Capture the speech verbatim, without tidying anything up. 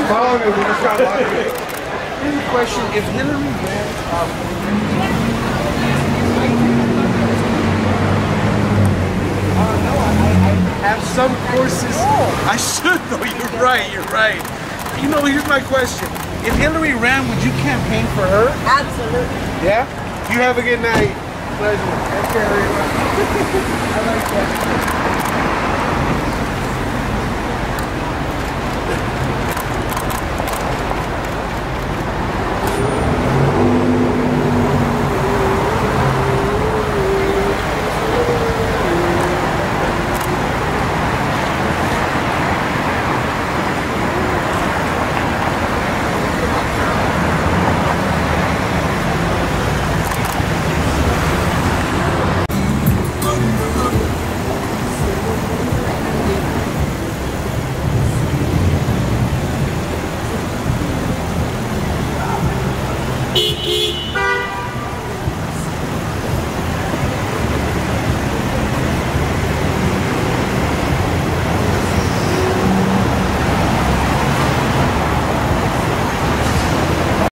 following him. We just got lucky. Here's a question: if Hillary ran, um, uh, no, I, I have some courses. I should though. You're right. You're right. You know, here's my question: if Hillary ran, would you campaign for her? Absolutely. Yeah. You have a good night. Pleasure. Take care, everyone. I like that. Beep, beep.